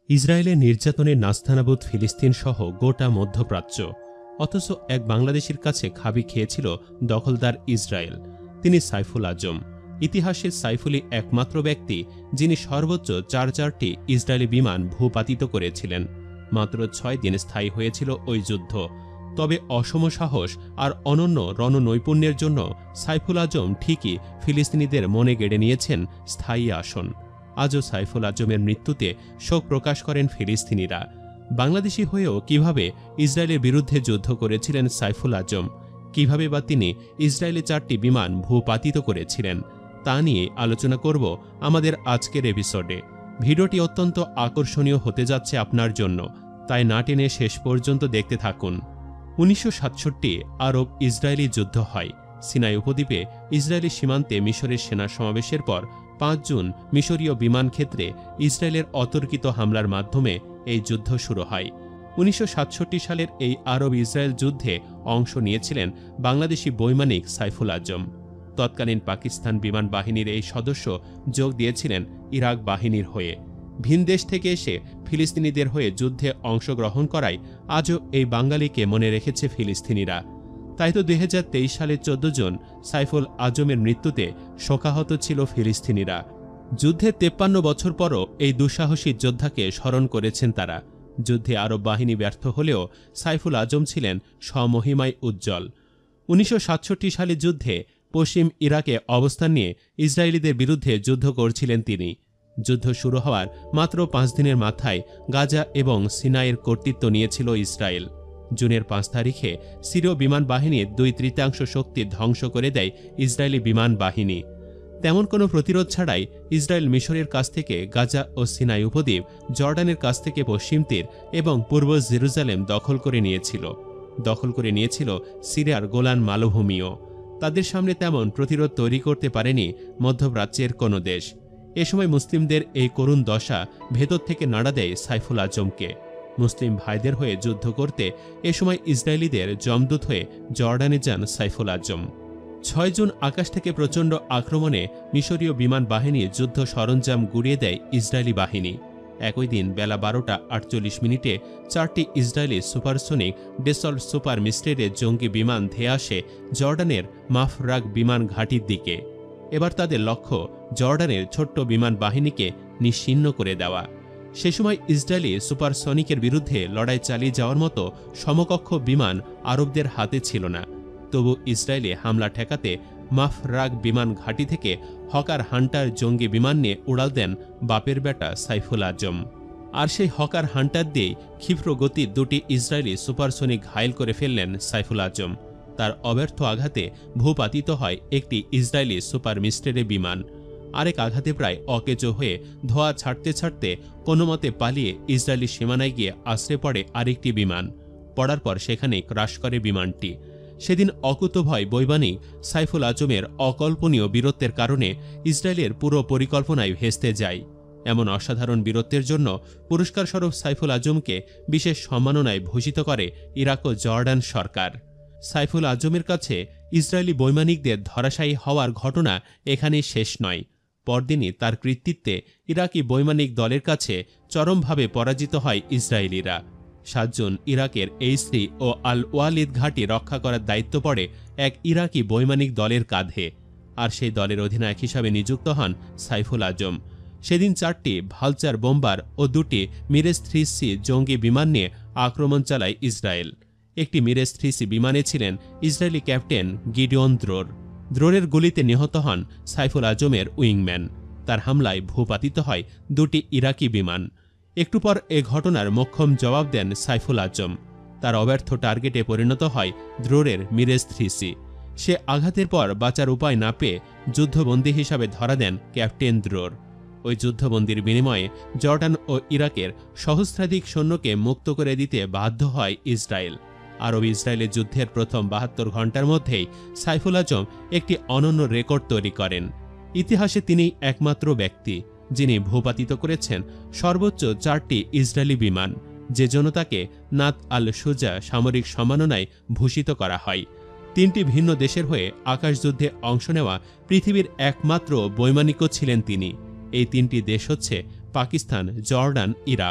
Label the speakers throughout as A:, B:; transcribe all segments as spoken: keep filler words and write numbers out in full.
A: ইসরায়েলের নির্যাতনে নাস্তানাবুদ ফিলিস্তিন সহ গোটা মধ্যপ্রাচ্য, অথচ এক বাংলাদেশির কাছে খাবি খেয়েছিল দখলদার ইসরায়েল। তিনি সাইফুল আজম। ইতিহাসে সাইফুলই একমাত্র ব্যক্তি যিনি সর্বোচ্চ চার চারটি ইসরায়েলি বিমান ভূপাতিত করেছিলেন। মাত্র ছয় দিন স্থায়ী হয়েছিল ওই যুদ্ধ। তবে অসম সাহস আর অনন্য রণনৈপুণ্যের জন্য সাইফুল আজম ঠিকই ফিলিস্তিনিদের মনে গেড়ে নিয়েছেন স্থায়ী আসন। আজও সাইফুল আজমের মৃত্যুতে শোক প্রকাশ করেন ফিলিস্তিনিরা। বাংলাদেশি হয়েও কিভাবে ইসরায়েলের বিরুদ্ধে যুদ্ধ করেছিলেন সাইফুল আজম, কিভাবে বা তিনি ইসরায়েলে চারটি বিমান ভূপাতিত করেছিলেন, তা নিয়ে আলোচনা করব আমাদের আজকের এপিসোডে। ভিডিওটি অত্যন্ত আকর্ষণীয় হতে যাচ্ছে আপনার জন্য, তাই না টেনে শেষ পর্যন্ত দেখতে থাকুন। উনিশশো সাতষট্টি আরব ইসরায়েলি যুদ্ধ হয়। সিনাই উপদ্বীপে ইসরায়েলি সীমান্তে মিশরের সেনা সমাবেশের পর পাঁচ জুন মিশরীয় বিমান ক্ষেত্রে ইসরায়েলের অতর্কিত হামলার মাধ্যমে এই যুদ্ধ শুরু হয়। উনিশশো সাতষট্টি সালের এই আরব ইসরায়েল যুদ্ধে অংশ নিয়েছিলেন বাংলাদেশি বৈমানিক সাইফুল আজম। তৎকালীন পাকিস্তান বিমান বাহিনীর এই সদস্য যোগ দিয়েছিলেন ইরাক বাহিনীর হয়ে। ভিনদেশ থেকে এসে ফিলিস্তিনিদের হয়ে যুদ্ধে অংশগ্রহণ করায় আজও এই বাঙালিকে মনে রেখেছে ফিলিস্তিনিরা। তাই তো দুই হাজার তেইশ সালের চোদ্দ জন সাইফুল আজমের মৃত্যুতে শোকাহত ছিল ফিলিস্তিনিরা। যুদ্ধের তেপ্পান্ন বছর পরও এই দুঃসাহসী যোদ্ধাকে স্মরণ করেছেন তারা। যুদ্ধে আরব বাহিনী ব্যর্থ হলেও সাইফুল আজম ছিলেন স্বমহিমায় উজ্জ্বল। উনিশশো সাতষট্টি সালের যুদ্ধে পশ্চিম ইরাকে অবস্থান নিয়ে ইসরায়েলিদের বিরুদ্ধে যুদ্ধ করছিলেন তিনি। যুদ্ধ শুরু হওয়ার মাত্র পাঁচ দিনের মাথায় গাজা এবং সিনাইয়ের কর্তৃত্ব নিয়েছিল ইসরায়েল। জুনের পাঁচ তারিখে সিরীয় বিমান বাহিনীর দুই তৃতীয়াংশ শক্তি ধ্বংস করে দেয় ইসরায়েলি বিমান বাহিনী। তেমন কোনো প্রতিরোধ ছাড়াই ইসরায়েল মিশরের কাছ থেকে গাজা ও সিনাই উপদ্বীপ, জর্ডানের কাছ থেকে পশ্চিম তীর এবং পূর্ব জেরুজালেম দখল করে নিয়েছিল। দখল করে নিয়েছিল সিরিয়ার গোলান মালভূমিও। তাদের সামনে তেমন প্রতিরোধ তৈরি করতে পারেনি মধ্যপ্রাচ্যের কোনো দেশ। এ সময় মুসলিমদের এই করুণ দশা ভেতর থেকে নাড়া দেয় সাইফুল আজমকে। মুসলিম ভাইদের হয়ে যুদ্ধ করতে এ সময় ইসরায়েলিদের জমদূত হয়ে জর্ডানে যান সাইফুল আজম। ছয় জুন আকাশ থেকে প্রচণ্ড আক্রমণে মিশরীয় বিমান বাহিনী যুদ্ধ সরঞ্জাম গুড়িয়ে দেয় ইসরায়েলি বাহিনী। একই দিন বেলা বারোটা আটচল্লিশ মিনিটে চারটি ইসরায়েলি সুপারসোনিক ডেসল্ট সুপার মিস্টেরের জঙ্গি বিমান ধেয়ে আসে জর্ডানের মাফরাগ বিমান ঘাঁটির দিকে। এবার তাদের লক্ষ্য জর্ডানের ছোট্ট বিমান বাহিনীকে নিশ্চিহ্ন করে দেওয়া। সে সময় ইসরায়েলি সুপারসনিকের বিরুদ্ধে লড়াই চালিয়ে যাওয়ার মতো সমকক্ষ বিমান আরবদের হাতে ছিল না। তবু ইসরায়েলে হামলা ঠেকাতে মাফরাগ বিমান ঘাঁটি থেকে হকার হান্টার জঙ্গি বিমান নিয়ে উড়াল দেন বাপের বেটা সাইফুল আজম। আর সেই হকার হান্টার দিয়েই ক্ষিপ্র গতির দুটি ইসরায়েলি সুপারসনিক ঘায়েল করে ফেললেন সাইফুল আজম। তার অব্যর্থ আঘাতে ভূপাতিত হয় একটি ইসরায়েলি সুপার মিস্টেরে বিমান। আরেক আঘাতে প্রায় অকেজো হয়ে ধোঁয়া ছাড়তে ছাড়তে কোনোমতে পালিয়ে ইসরায়েলি সীমানায় গিয়ে আশ্রে পড়ে আরেকটি বিমান। পড়ার পর সেখানে ক্রাশ করে বিমানটি। সেদিন অকুতভয় বৈমানিক সাইফুল আজমের অকল্পনীয় বীরত্বের কারণে ইসরায়েলের পুরো পরিকল্পনায় ভেস্তে যায়। এমন অসাধারণ বীরত্বের জন্য পুরস্কারস্বরূপ সাইফুল আজমকে বিশেষ সম্মাননায় ভূষিত করে ইরাক ও জর্ডান সরকার। সাইফুল আজমের কাছে ইসরায়েলি বৈমানিকদের ধরাশায়ী হওয়ার ঘটনা এখানেই শেষ নয়। পরদিনই তার কৃতিত্বে ইরাকি বৈমানিক দলের কাছে চরমভাবে পরাজিত হয় ইসরায়েলিরা। সাত জুন ইরাকের এইসরি ও আল ওয়ালিদ ঘাঁটি রক্ষা করার দায়িত্ব পড়ে এক ইরাকি বৈমানিক দলের কাঁধে। আর সেই দলের অধিনায়ক হিসাবে নিযুক্ত হন সাইফুল আজম। সেদিন চারটি ভালচার বোম্বার ও দুটি মিরেজ থ্রি সি জঙ্গি বিমান নিয়ে আক্রমণ চালায় ইসরায়েল। একটি মিরেজ থ্রি সি বিমানে ছিলেন ইসরায়েলি ক্যাপ্টেন গিডিয়ন দ্রোর। দ্রোরের গুলিতে নিহত হন সাইফুল আজমের উইংম্যান। তার হামলায় ভূপাতিত হয় দুটি ইরাকি বিমান। একটু পর এ ঘটনার মোক্ষম জবাব দেন সাইফুল আজম। তার অব্যর্থ টার্গেটে পরিণত হয় দ্রোরের মিরেজ থ্রি সি। সে আঘাতের পর বাঁচার উপায় না পেয়ে যুদ্ধবন্দী হিসাবে ধরা দেন ক্যাপ্টেন দ্রোর। ওই যুদ্ধবন্দির বিনিময়ে জর্ডান ও ইরাকের সহস্রাধিক সৈন্যকে মুক্ত করে দিতে বাধ্য হয় ইসরায়েল। আরব ইসরায়েলের যুদ্ধের প্রথম বাহাত্তর ঘণ্টার মধ্যেই সাইফুল আজম একটি অনন্য রেকর্ড তৈরি করেন। ইতিহাসে তিনি একমাত্র ব্যক্তি যিনি ভূপাতিত করেছেন সর্বোচ্চ চারটি ইসরায়েলি বিমান, যে জন্য তাকে নাত আল সুজা সামরিক সম্মাননায় ভূষিত করা হয়। তিনটি ভিন্ন দেশের হয়ে আকাশযুদ্ধে অংশ নেওয়া পৃথিবীর একমাত্র বৈমানিকও ছিলেন তিনি। এই তিনটি দেশ হচ্ছে পাকিস্তান, জর্ডান, ইরাক।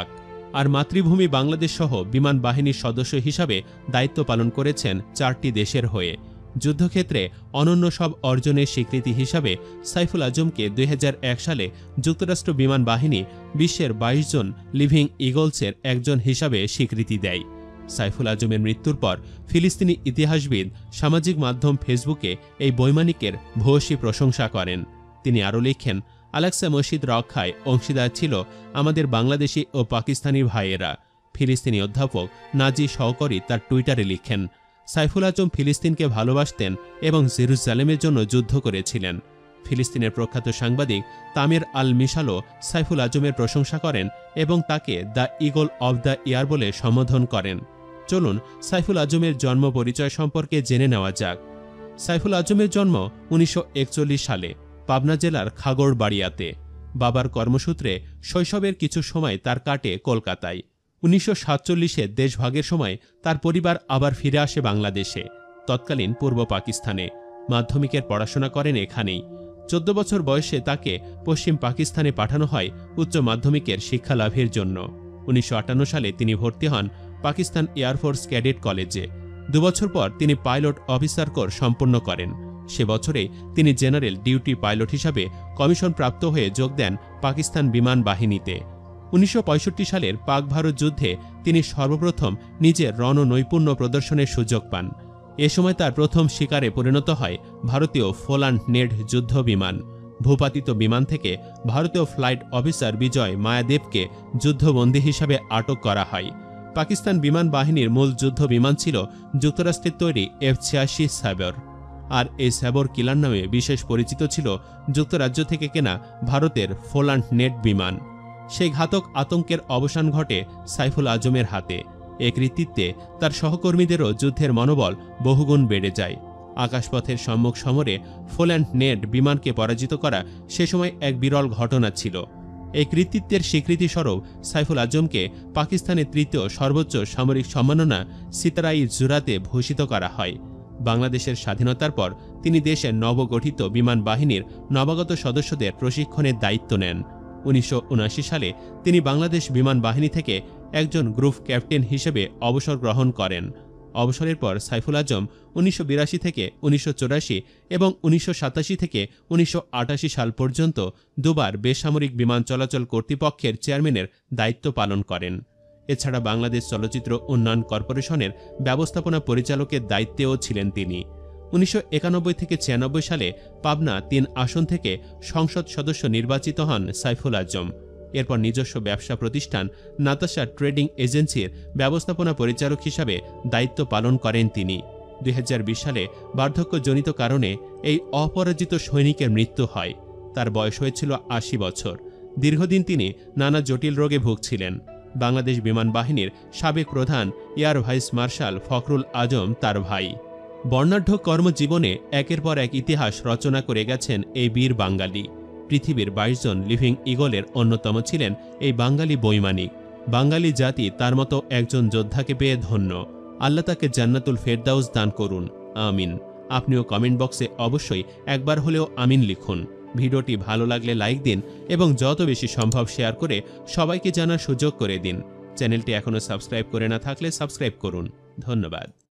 A: আর মাতৃভূমি বাংলাদেশ সহ বিমান বাহিনীর সদস্য হিসাবে দায়িত্ব পালন করেছেন চারটি দেশের হয়ে। যুদ্ধক্ষেত্রে অনন্য সব অর্জনের স্বীকৃতি হিসাবে সাইফুল আজমকে দুই হাজার এক সালে যুক্তরাষ্ট্র বিমান বাহিনী বিশ্বের বাইশ জন লিভিং ইগলসের একজন হিসাবে স্বীকৃতি দেয়। সাইফুল আজমের মৃত্যুর পর ফিলিস্তিনি ইতিহাসবিদ সামাজিক মাধ্যম ফেসবুকে এই বৈমানিকের ভূয়সী প্রশংসা করেন। তিনি আরও লিখেন, আলাক্সা মসজিদ রক্ষায় অংশীদার ছিল আমাদের বাংলাদেশি ও পাকিস্তানি ভাইয়েরা। ফিলিস্তিনি অধ্যাপক নাজি শওকরি তার টুইটারে লিখেন, সাইফুল আজম ফিলিস্তিনকে ভালোবাসতেন এবং জেরুজালেমের জন্য যুদ্ধ করেছিলেন। ফিলিস্তিনের প্রখ্যাত সাংবাদিক তামির আল মিশালও সাইফুল আজমের প্রশংসা করেন এবং তাকে the eagle of the year বলে সম্বোধন করেন। চলুন সাইফুল আজমের জন্ম পরিচয় সম্পর্কে জেনে নেওয়া যাক। সাইফুল আজমের জন্ম উনিশশো একচল্লিশ সালে পাবনা জেলার খাগড়বাড়িয়াতে। বাবার কর্মসূত্রে শৈশবের কিছু সময় তার কাটে কলকাতায়। উনিশশো সাতচল্লিশে দেশভাগের সময় তার পরিবার আবার ফিরে আসে বাংলাদেশে, তৎকালীন পূর্ব পাকিস্তানে। মাধ্যমিকের পড়াশোনা করেন এখানেই। চোদ্দ বছর বয়সে তাকে পশ্চিম পাকিস্তানে পাঠানো হয় উচ্চ মাধ্যমিকের শিক্ষা লাভের জন্য। উনিশশো আটান্ন সালে তিনি ভর্তি হন পাকিস্তান এয়ারফোর্স ক্যাডেট কলেজে। দুবছর পর তিনি পাইলট অফিসার কোর্স সম্পন্ন করেন। সে বছরে তিনি জেনারেল ডিউটি পাইলট হিসাবে কমিশন প্রাপ্ত হয়ে যোগ দেন পাকিস্তান বিমান বাহিনীতে। উনিশশো পঁয়ষট্টি সালের পাক ভারত যুদ্ধে তিনি সর্বপ্রথম নিজের রণনৈপুণ্য প্রদর্শনের সুযোগ পান। এ সময় তার প্রথম শিকারে পরিণত হয় ভারতীয় ফোলান্ড নেড যুদ্ধ বিমান। ভূপাতিত বিমান থেকে ভারতীয় ফ্লাইট অফিসার বিজয় মায়াদেবকে যুদ্ধবন্দী হিসাবে আটক করা হয়। পাকিস্তান বিমান বাহিনীর মূল যুদ্ধ বিমান ছিল যুক্তরাষ্ট্রের তৈরি এফ ছিয়াশি সাইবর, আর এই সাইবর কিলার নামে বিশেষ পরিচিত ছিল যুক্তরাজ্য থেকে কেনা ভারতের ফোলান্ড নেট বিমান। সেই ঘাতক আতঙ্কের অবসান ঘটে সাইফুল আজমের হাতে। এ কৃতিত্বে তার সহকর্মীদেরও যুদ্ধের মনোবল বহুগুণ বেড়ে যায়। আকাশপথের সম্মুখ সমরে ফোল্যান্ড নেট বিমানকে পরাজিত করা সে সময় এক বিরল ঘটনা ছিল। এই কৃতিত্বের স্বীকৃতিস্বরূপ সাইফুল আজমকে পাকিস্তানের তৃতীয় সর্বোচ্চ সামরিক সম্মাননা সিতারাই জুরাতে ভূষিত করা হয়। বাংলাদেশের স্বাধীনতার পর তিনি দেশের নবগঠিত বিমান বাহিনীর নবাগত সদস্যদের প্রশিক্ষণের দায়িত্ব নেন। উনিশশো উনআশি সালে তিনি বাংলাদেশ বিমান বাহিনী থেকে একজন গ্রুপ ক্যাপ্টেন হিসেবে অবসর গ্রহণ করেন। অবসরের পর সাইফুল আজম উনিশশো বিরাশি থেকে উনিশশো চৌরাশি এবং উনিশশো সাতাশি থেকে উনিশশো আটাশি সাল পর্যন্ত দুবার বেসামরিক বিমান চলাচল কর্তৃপক্ষের চেয়ারম্যানের দায়িত্ব পালন করেন। এছাড়া বাংলাদেশ চলচ্চিত্র উন্নয়ন কর্পোরেশনের ব্যবস্থাপনা পরিচালকের দায়িত্বেও ছিলেন তিনি। উনিশশো একানব্বই থেকে ছিয়ানব্বই সালে পাবনা তিন আসন থেকে সংসদ সদস্য নির্বাচিত হন সাইফুল আজম। এরপর নিজস্ব ব্যবসা প্রতিষ্ঠান নাতাশা ট্রেডিং এজেন্সির ব্যবস্থাপনা পরিচালক হিসাবে দায়িত্ব পালন করেন তিনি। দুই হাজার বিশ সালে বার্ধক্যজনিত কারণে এই অপরাজিত সৈনিকের মৃত্যু হয়। তার বয়স হয়েছিল আশি বছর। দীর্ঘদিন তিনি নানা জটিল রোগে ভুগছিলেন। বাংলাদেশ বিমান বাহিনীর সাবেক প্রধান air vice marshal Fakhrul Azam তার ভাই। বর্ণাঢ্য কর্মজীবনে একের পর এক ইতিহাস রচনা করে গেছেন এই বীর বাঙালি। পৃথিবীর বাইশ জন লিভিং ইগলের অন্যতম ছিলেন এই বাঙালি বৈমানিক। বাঙালি জাতি তার মতো একজন যোদ্ধাকে পেয়ে ধন্য। আল্লাহ তাকে জান্নাতুল ফেরদাউস দান করুন, আমিন। আপনিও কমেন্ট বক্সে অবশ্যই একবার হলেও আমিন লিখুন। ভিডিওটি ভালো লাগলে লাইক দিন এবং যত বেশি সম্ভব শেয়ার করে সবাইকে জানার সুযোগ করে দিন। চ্যানেলটি এখনও সাবস্ক্রাইব করে না থাকলে সাবস্ক্রাইব করুন। ধন্যবাদ।